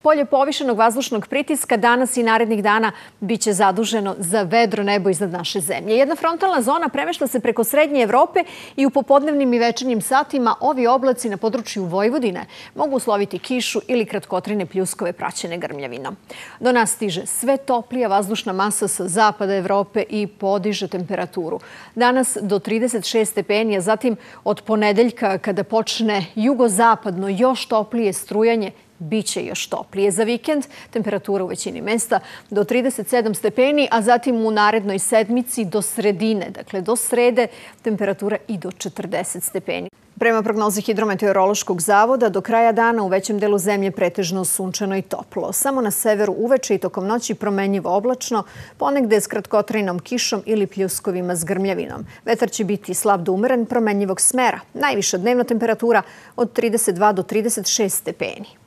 Polje povišenog vazdušnog pritiska danas i narednih dana biće zaduženo za vedro nebo iznad naše zemlje. Jedna frontalna zona premešta se preko srednje Evrope i u popodnevnim i večernjim satima ovi oblaci na području Vojvodine mogu usloviti kišu ili kratkotrajne pljuskove praćene grmljavinom. Do nas stiže sve toplija vazdušna masa sa zapada Evrope i podiže temperaturu. Danas do 36 stepeni, a zatim od ponedeljka kada počne jugozapadno još toplije strujanje, biće još toplije. Za vikend temperatura u većini mesta do 37 stepeni, a zatim u narednoj sedmici do sredine, dakle do srede, temperatura i do 40 stepeni. Prema prognozi Hidrometeorološkog zavoda, do kraja dana u većem delu zemlje pretežno sunčano i toplo. Samo na severu uveče i tokom noći promenljivo oblačno, ponegde s kratkotrajnom kišom ili pljuskovima s grmljavinom. Vetar će biti slab do umeren, promenljivog smera. Najviša dnevna temperatura od 32 do 36 stepeni.